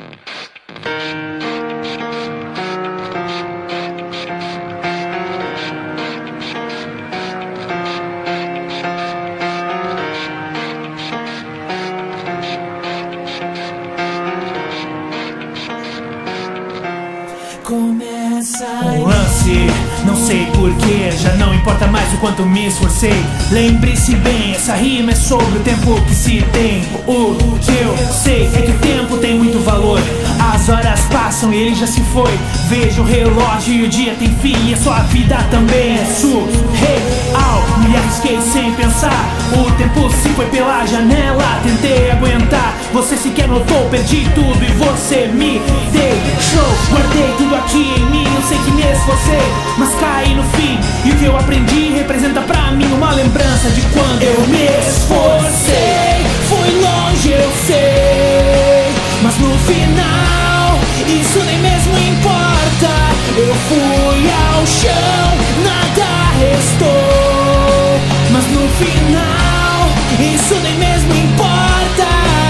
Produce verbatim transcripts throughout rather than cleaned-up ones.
Começa um lance, não sei porquê, já não importa mais o quanto me esforcei. Lembre-se bem, essa rima é sobre o tempo que se tem. O que eu sei é que o tempo tem muito valor. As horas passam e ele já se foi. Veja o relógio e o dia tem fim, e a sua vida também é surreal. Me arrisquei sem pensar, o tempo se foi pela janela. Tentei aguentar, você sequer notou, perdi tudo e você me deixou. Guardei tudo aqui em mim, eu sei que me esforcei, mas caí no fim. E o que eu aprendi representa pra mim uma lembrança de quando eu me esforcei. Fui longe, eu sei, mas no final isso nem mesmo importa. Eu fui ao chão, nada restou, mas no final isso nem mesmo importa.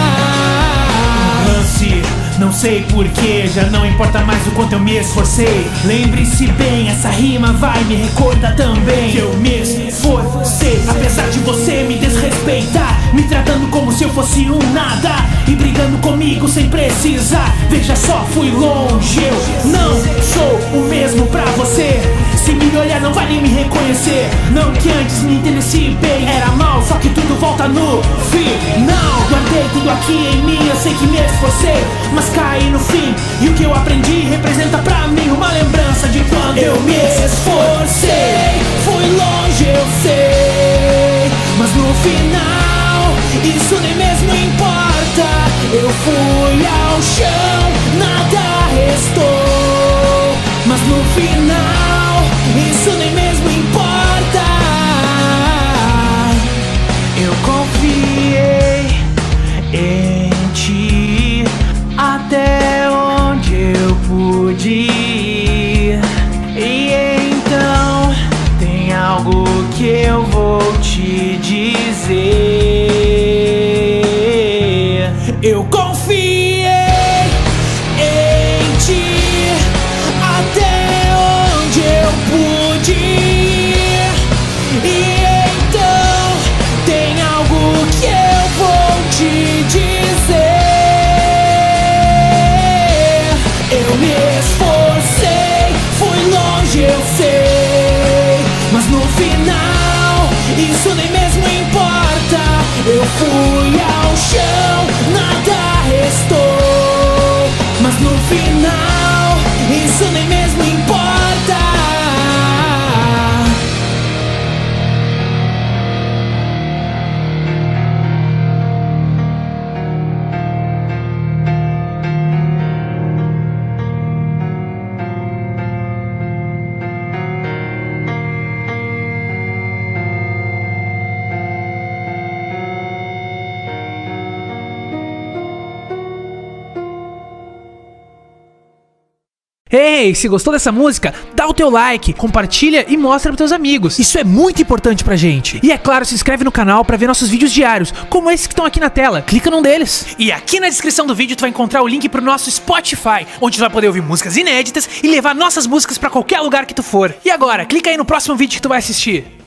Lance, não sei porquê, já não importa mais o quanto eu me esforcei. Lembre-se bem, essa rima vai me recordar também que eu me esforcei. Apesar de você me desrespeitar, me tratando como se eu fosse um nada, e brigando comigo sem precisar. Veja só, fui longe, eu não sou o mesmo pra você. Se me olhar não vai nem me reconhecer. Não que antes me entendesse bem, era mal, só que tudo volta no final. Guardei tudo aqui em mim, eu sei que me esforcei, mas caí no fim. E o que eu aprendi representa pra mim uma lembrança de quando eu me esforcei. Fui longe, eu sei, mas no final isso nem mesmo importa. Eu fui ao chão, nada restou, mas no final isso nem mesmo importa. Eu confiei em ti até onde eu pude ir, e então tem algo que eu vou te dizer. Eu confiei em ti até onde eu pude ir, e então tem algo que eu vou te dizer. Eu me esforcei, fui longe, eu sei, mas no final isso nem mesmo importa. Eu fui ao chão, nada restou, mas no final isso nem mesmo importa. Ei, se gostou dessa música, dá o teu like, compartilha e mostra pros teus amigos. Isso é muito importante pra gente. E é claro, se inscreve no canal pra ver nossos vídeos diários, como esses que estão aqui na tela. Clica num deles. E aqui na descrição do vídeo tu vai encontrar o link pro nosso Spotify, onde tu vai poder ouvir músicas inéditas e levar nossas músicas pra qualquer lugar que tu for. E agora, clica aí no próximo vídeo que tu vai assistir.